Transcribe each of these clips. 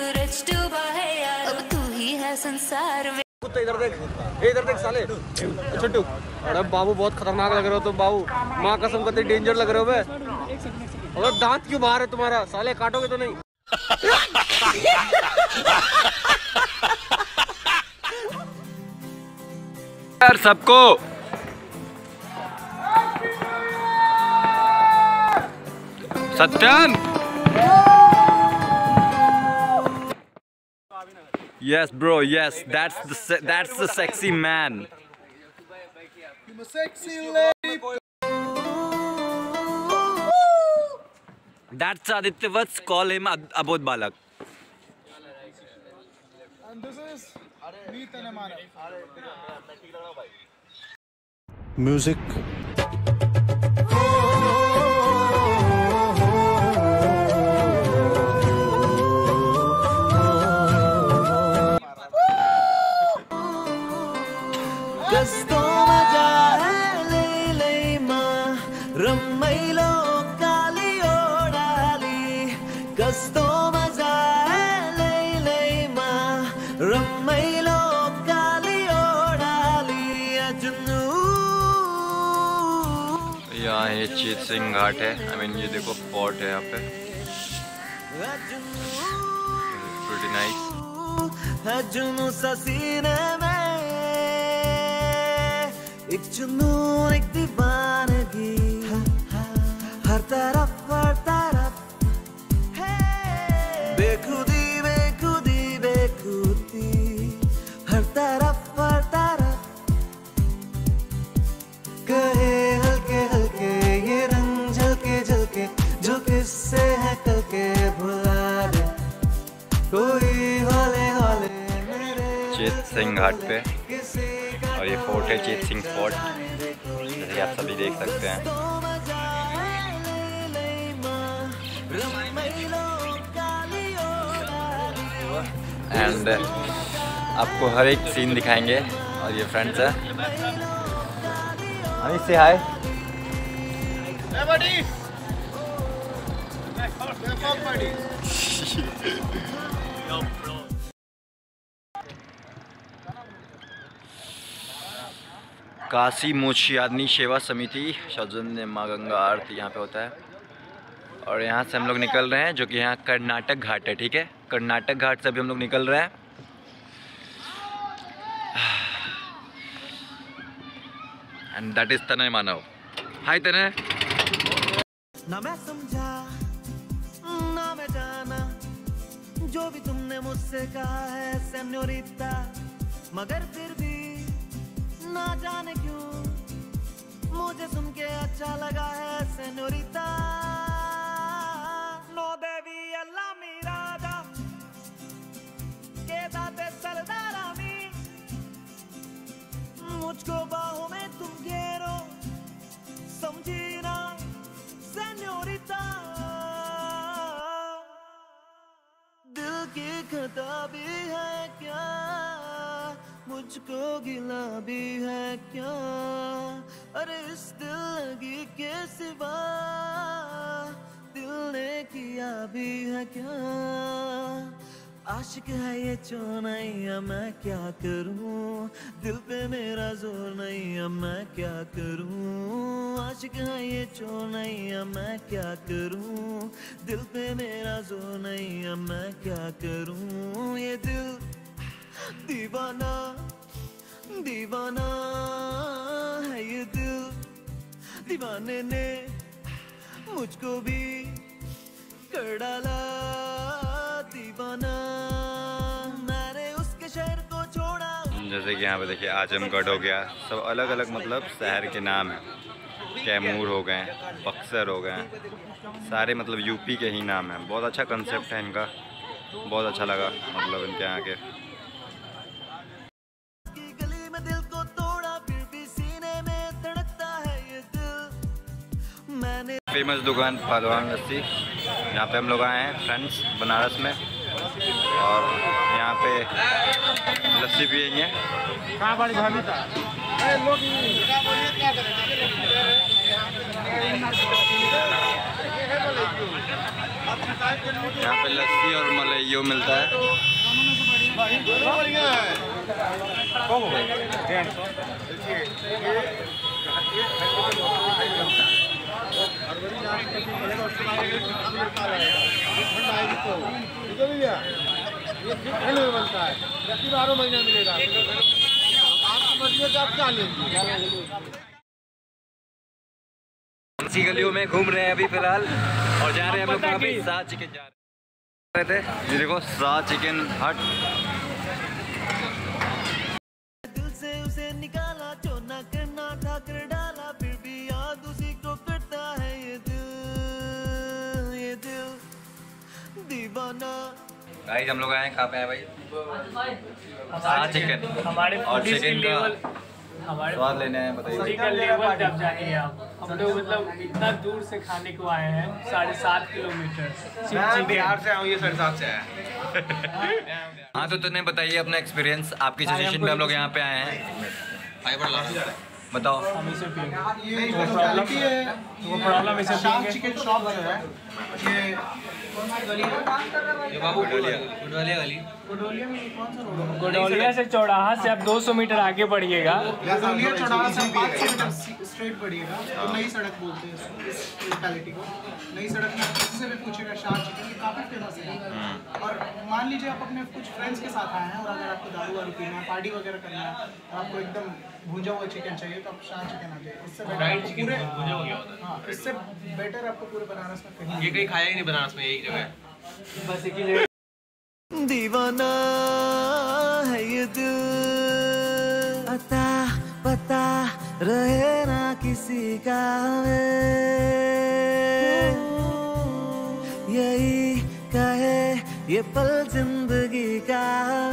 सूरज डूबा है यार, अब तू ही है संसार में। इधर देख साले छोटू। अरे बाबू बहुत खतरनाक लग रहे हो तुम बाबू, माँ कसम करते डेंजर लग रहे हो बे। और दांत क्यों बाहर है तुम्हारा, साले काटोगे तो नहीं? यार सबको सत्यम। Yes bro, yes, that's the sexy man. I'm a sexy lady. That's Aditya Vats, call him Abodh Balak. And this is Meet and Amana. Music. यहाँ ये चीत सिंह घाट है। I mean, ये देखो फोर्ट है यहाँ पे। Pretty nice. एक जुनून एक दीवानगी, हर तरफ बेखुदी बेखुदी बेखुदी, हर तरफ कहे हल्के हल्के ये रंग झलके झलके, जो किससे है कल के भुला दे कोई हौले हौले मेरे। चीत सिंह घाट पे और ये फोर्ट है चीत सिंह फोर्ट, जैसे कि आप सभी देख सकते हैं। एंड आपको हर एक सीन दिखाएंगे। और ये फ्रेंड्स है, अनिश से हाय। काशी मोक्षयादिनी सेवा समिति सौजन्य माँ गंगा आरती यहाँ पे होता है। और यहाँ से हम लोग निकल रहे हैं, जो कि यहाँ कर्नाटक घाट है, ठीक है। कर्नाटक घाट से अभी हम लोग निकल रहे हैं। एंड दैट इज तनय मानव। हाय तनय। ना मैं समझा ना मैं जाना जो भी तुमने मुझसे कहा है सेन्योरिटा, मगर फिर भी ना जाने क्यों मुझे सुन के अच्छा लगा है सेन्योरिटा। नो देवी अल्लाह मीरादा के दाते सरदारामी, मुझको बाहों में तुम घेरो समझी ना सेन्योरिटा। दिल की खता भी है क्या, मुझको गिला भी है क्या, अरे इस दिल लगी के सिवा दिल ने किया भी है क्या। आशिक है ये चौनैया मैं क्या करूं, दिल पे मेरा जोर नहीं अब मैं क्या करूं। आशिक है ये चौनैया मैं क्या करूं, दिल पे मेरा जोर नहीं अब मैं क्या करूं। ये दिल दीवाना दीवाना है, ये दिल दीवाने ने मुझको भी कर डाला दीवाना। मैंने उसके शहर को छोड़ा। जैसे कि यहाँ पे देखिए आजमगढ़ हो गया, सब अलग अलग मतलब शहर के नाम हैं। कैमूर हो गए, बक्सर हो गए, सारे मतलब यूपी के ही नाम हैं। बहुत अच्छा कंसेप्ट है इनका, बहुत अच्छा लगा मतलब इनके यहाँ के। फेमस दुकान पहलवान लस्सी, यहाँ पे हम लोग आए हैं फ्रेंड्स बनारस में, और यहाँ पे लस्सी पियेंगे। यहाँ पे लस्सी और मलाइयो मिलता है। बनता है 12 महीना मिलेगा आपको मर्जी है आप क्या लेंगे। इसी गलियों में घूम रहे हैं अभी फिलहाल और जा रहे हैं हम लोग पे शाह चिकन जा रहे थे। ये देखो शाह चिकन हट। दिल से उसे निकाला चोना करना ठाकर डाला फिर भी याद उसी को करता है ये दिल दीवाना। गाइस हम लोग आए हैं, कहाँ पे आए भाई? शाह चिकन और चिकन का स्वाद लेने आए। बताइए का लेवल जब जाइए आप। हम लोग मतलब इतना दूर से खाने को आए हैं 7.5 किलोमीटर। मैं बिहार से आया हूँ, ये 7.5 से आया। हाँ तो तुमने बताइए अपना एक्सपीरियंस, आपकी सजेशन पे हम लोग यहाँ पे आए हैं। बताओ। हम इसे पिएंगे। ये जो स्पेशलिटी है वो प्रॉब्लम इसे शाह पिएंगे। चिकन शॉप जो है ये गोडौलिया से चौराहा से आप 200 मीटर आगे बढ़िएगा। गजौलिया चौराहा से 500 मीटर स्ट्रेट बढ़िएगा तो नई सड़क बोलते हैं इस लोकेलिटी को। नई सड़क में किसी से भी पूछेगा शाह चिकन, ये काफ़ी फेमस है। और मान लीजिए आप अपने कुछ फ्रेंड्स के साथ आए हैं और अगर आपको दारू वारू पीना है, पार्टी वगैरह करना है और आपको एकदम भुंजा हुआ चिकन चाहिए तो आप शाह चिकन आ जाइए। इससे बेटर पूरे हाँ इससे बेटर आपको पूरे बनारस में कहीं ये कहीं खाया ही नहीं बनारस में, एक जगह। बस एक ही जगह दीवाना है ये दिल अता पता रहे ना किसी का यही कहे ये पल जिंदगी का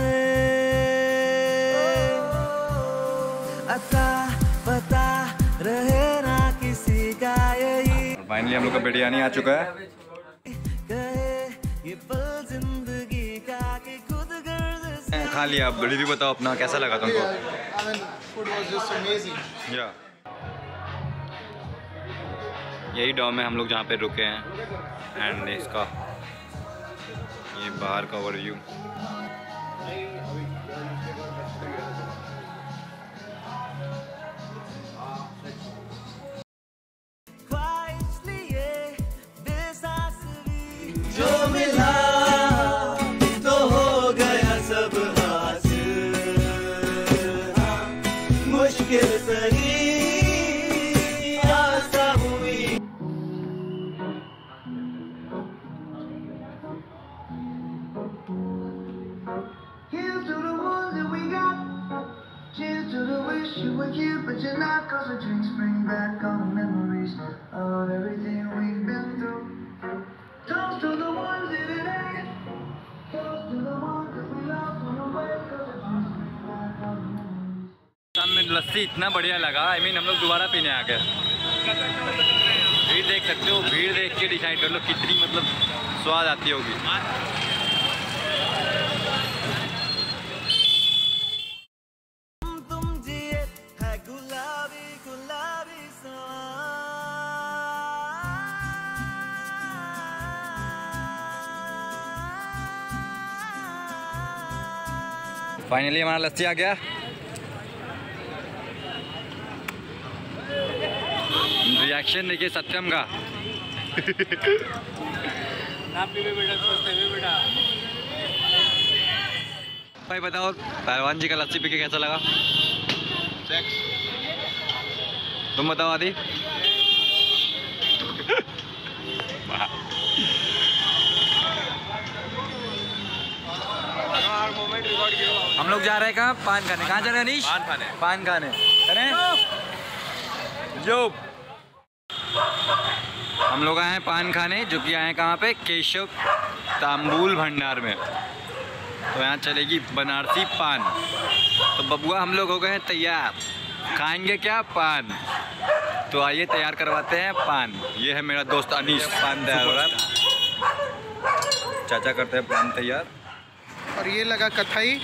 अता पता रहे ना किसी का यही फाइनली हम लोग का बिरयानी आ चुका है। ये पल जिंदगी का कि खुद गर्द से खा लिया, अब रिव्यू बताओ अपना, कैसा लगा तुमको? Food was just amazing. या यही डॉम में हम लोग जहाँ पे रुके हैं एंड इसका ये बाहर का ओवरव्यू। ख्वाहिश लिए बेसास भी जो मिला तो हो गया सब हासिल मुश्किल सही आसा हुई। Here's to the ones that we got. Cheers to the wish you were here, but you're not. 'Cause the drinks bring back all the memories of everything we've been through. Toast to the ones that it ain't. Toast to the ones that we lost on the way. 'Cause the drinks bring back all the memories. सामने लस्सी इतना बढ़िया लगा, I mean हम लोग दोबारा पीने आ गए। भीड़ देख सकते हो, भीड़ देख के डिसाइड कर लो कितनी मतलब स्वाद आती होगी। तुम जिए है गुलाबी गुलाबी फाइनली हमारा लस्सी आ गया। रिएक्शन देखिए सत्यम का। ना पीवे बेटा, स्वस्थ है बेटा। भाई बताओ पहलवान जी का लस्सी पी के कैसा लगा? तुम बताओ आदि। हम लोग जा रहे हैं कहाँ? पान खाने। कहाँ जा रहे हैं अनीश? पान खाने। पान खाने करें जो हम लोग आए हैं पान खाने, जो कि आए हैं कहाँ पे? केशव तांबुल भंडार में। तो यहाँ चलेगी बनारसी पान। तो बबुआ हम लोग हो गए हैं तैयार, खाएंगे क्या? पान। तो आइए तैयार करवाते हैं पान। ये है मेरा दोस्त अनीश, पान तैयार हो रहा है। चाचा करते हैं पान तैयार। और ये लगा कथाई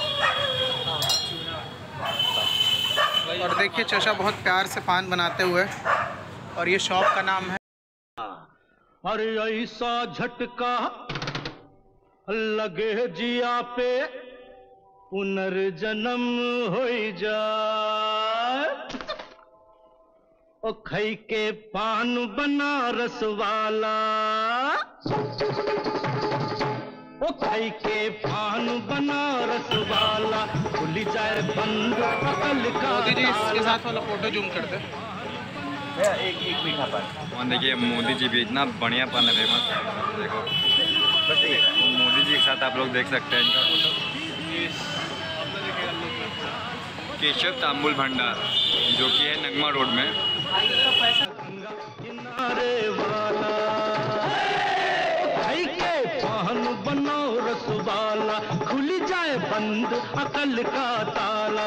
और देखिए चाचा बहुत प्यार से पान बनाते हुए। और ये शॉप का नाम है अरे ऐसा झटका लगे जिया पे पुनर्जन्म हो जाए। ओ खई के पान बनारस वाला, ओ खई के पान बनारस वाला, खुल जाए बंद अकल का मोदी जी इसके साथ वाला फोटो जूम करते हैं। एक मीठा पान। और देखिए मोदी जी भी इतना बढ़िया पान है, फेमस। देखो मोदी जी के साथ आप लोग देख सकते हैं इनका फोटो। केशव तांबुल भंडार जो कि है नगमा रोड में। किनारे वाला भाई के पान बनारस वाला, खुल जाए बंद अकल का ताला।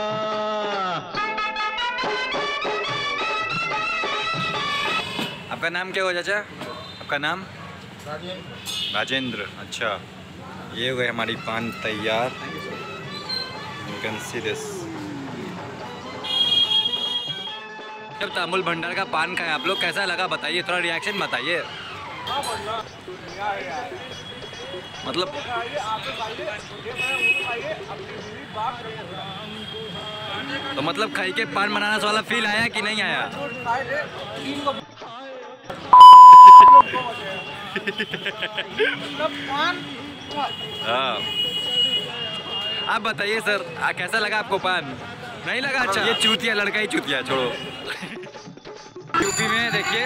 आपका नाम क्या हुआ चाचा? आपका नाम? राजेंद्र। अच्छा, ये हो गई हमारी पान तैयार। You can see this। जब तांबुल भंडार का पान खाए आप लोग, कैसा लगा बताइए, थोड़ा रिएक्शन बताइए। मतलब तो मतलब खाई के पान बनाना वाला फील आया कि नहीं आया? हाँ, आप बताइए सर, कैसा लगा आपको पान? नहीं लगा? अच्छा, ये चूतिया लड़का ही चूतिया, छोड़ो। यूपी में देखिए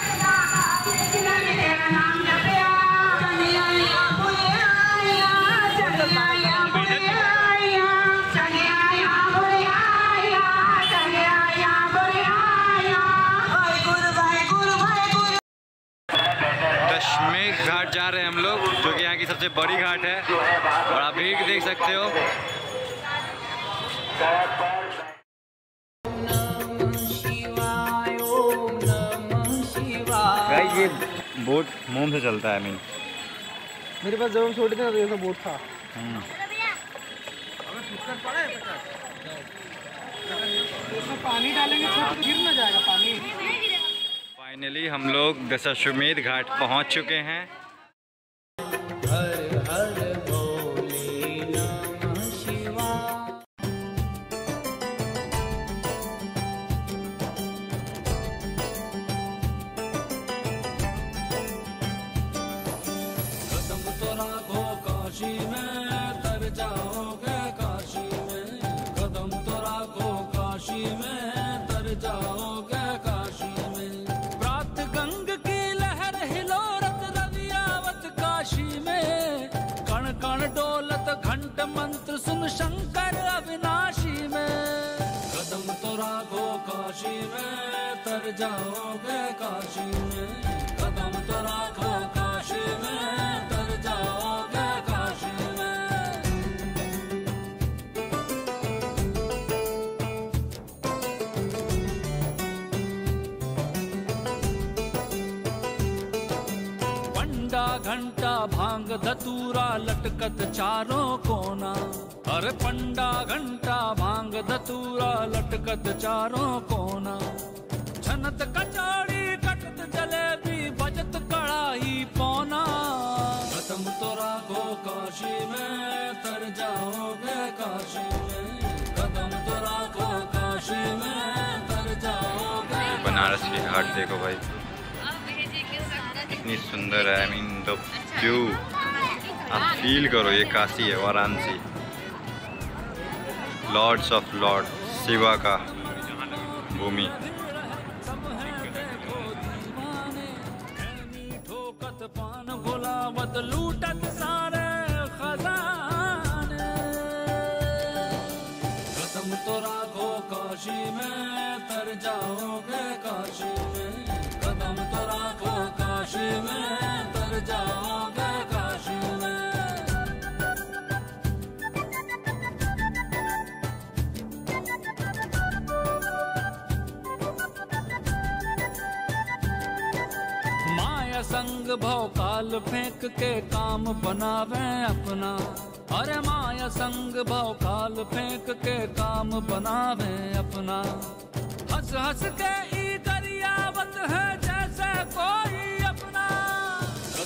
दशमेश घाट जा रहे हैं हम लोग, जो कि यहाँ की सबसे बड़ी घाट है, और आप भीड़ देख सकते हो। गाइस ये बोट मोम से चलता है। मीन मेरे पास जब हम छोटे थे ना तो ऐसा बोट था। पानी डालेंगे तो गिर ना जाएगा पानी। फाइनली हम लोग दशाश्वमेध घाट पहुंच चुके हैं। मंत्र सुन शंकर अविनाशी में, कदम तो राखो काशी में, तर जाओगे काशी में, कदम तो राखो काशी में, तर जाओगे काशी में। पंडा घंटा भांग धतूरा लटकत चारों कोना, अरे पंडा घंटा भांग धतूरा लटकत चारों कोना, छनत कचौड़ी कटत जलेबी बजत कड़ाही पौना, कदम तो राखो काशी में, तर जाओगे काशी में, कदम तो राखो काशी में, तर जाओगे। बनारस की घाट देखो भाई, इतनी सुंदर है। आई मीन द व्यू आप फील करो, ये काशी है, Varanasi, lords of lord Shiva का भूमि। ठोकत पान भुलावत लूटत सारे खजाने, कदम तो राखो काशी में, तर जाओगे काशी में, कदम तो राखो काशी में, तर जाओगे काशी में। माया संग भौकाल फेंक के काम बनावे अपना, अरे माया संग भौकाल फेंक के काम बनावे अपना, हंस हंस के ई गरियावत है जैसे कोई अपना,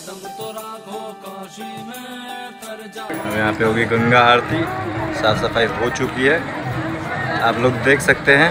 अब यहाँ पे होगी गंगा आरती, साफ सफाई हो चुकी है, आप लोग देख सकते हैं।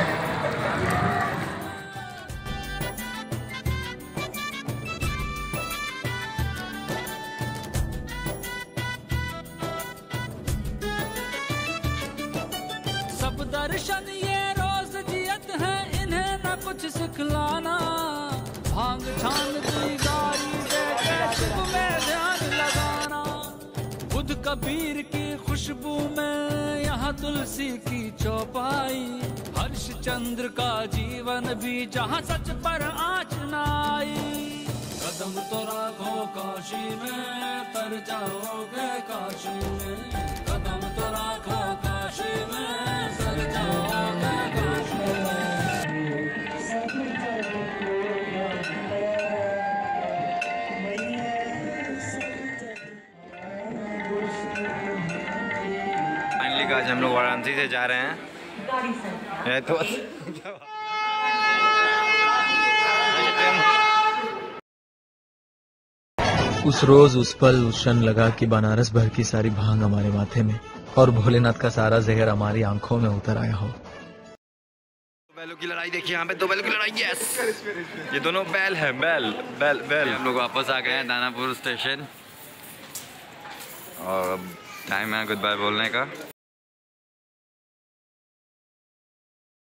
सब दर्शन ये रोज जियत है, इन्हें न कुछ सिखलाना। भांग छान की गाड़ी देके शिव में ध्यान लगाना। बुध कबीर की खुशबू में यहाँ तुलसी की चौपाई। हर्षचंद्र का जीवन भी जहाँ सच पर आँच न आई। कदम तो राखो काशी में, तर जाओगे काशी में। कदम तो राखो काशी में, तर जाओगे काशी में। फाइनली आज हम लोग वाराणसी से जा रहे हैं। ये तो उस रोज, उस पल, उस क्षण लगा कि बनारस भर की सारी भांग हमारे माथे में और भोलेनाथ का सारा जहर हमारी आंखों में उतर आया हो। बैलों की लड़ाई देखिए, यहाँ पे दो बैलों की लड़ाई। यस, ये दोनों बैल हैं। बैल बैल बैल। हम लोग वापस आ गए हैं दानापुर स्टेशन और अब टाइम है गुड बाय बोलने का।